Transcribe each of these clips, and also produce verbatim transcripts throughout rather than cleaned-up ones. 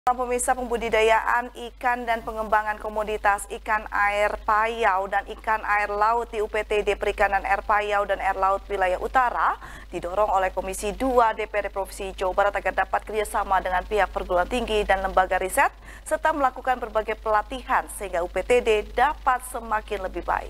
Pemirsa, pembudidayaan ikan dan pengembangan komoditas ikan air payau dan ikan air laut di U P T D Perikanan Air Payau dan Air Laut Wilayah Utara didorong oleh Komisi dua D P R D Provinsi Jawa Barat agar dapat kerjasama dengan pihak perguruan tinggi dan lembaga riset serta melakukan berbagai pelatihan sehingga U P T D dapat semakin lebih baik.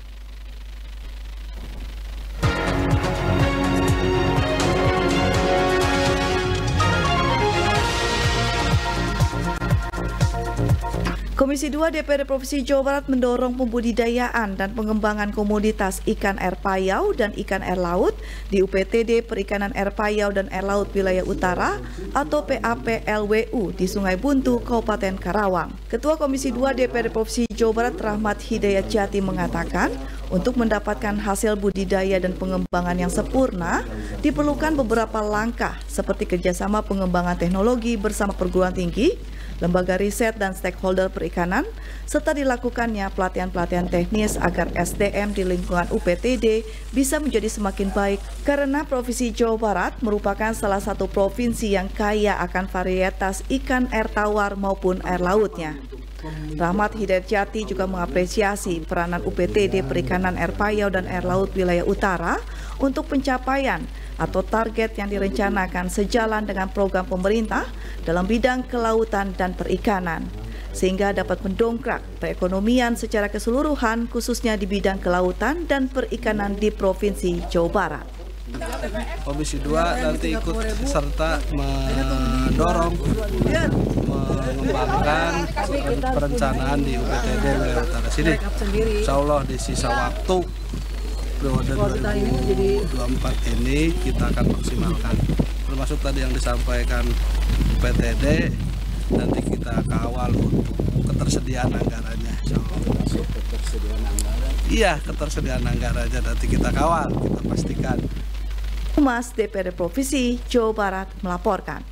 Komisi dua D P R D Provinsi Jawa Barat mendorong pembudidayaan dan pengembangan komoditas ikan air payau dan ikan air laut di U P T D Perikanan Air Payau dan Air Laut Wilayah Utara atau P A P L W U di Sungai Buntu, Kabupaten Karawang. Ketua Komisi dua D P R D Provinsi Jawa Barat Rahmat Hidayat Jati mengatakan, untuk mendapatkan hasil budidaya dan pengembangan yang sempurna, diperlukan beberapa langkah seperti kerjasama pengembangan teknologi bersama perguruan tinggi, lembaga riset dan stakeholder perikanan, serta dilakukannya pelatihan-pelatihan teknis agar S D M di lingkungan U P T D bisa menjadi semakin baik karena Provinsi Jawa Barat merupakan salah satu provinsi yang kaya akan varietas ikan air tawar maupun air lautnya. Rahmat Hidayat Jati juga mengapresiasi peranan U P T D Perikanan Air Payau dan Air Laut Wilayah Utara untuk pencapaian atau target yang direncanakan sejalan dengan program pemerintah dalam bidang kelautan dan perikanan, sehingga dapat mendongkrak perekonomian secara keseluruhan khususnya di bidang kelautan dan perikanan di Provinsi Jawa Barat. Komisi dua nanti ikut serta mendorong mengembangkan perencanaan di U P T D Wilayah Utara sini. Insya Allah di sisa waktu periode dua ribu dua puluh empat ini kita akan maksimalkan. Termasuk tadi yang disampaikan U P T D, nanti kita kawal untuk ketersediaan anggarannya. Insya Allah. Ketersediaan anggaran? Iya, ketersediaan anggarannya nanti kita kawal, kita pastikan. Humas D P R D Provinsi Jawa Barat melaporkan.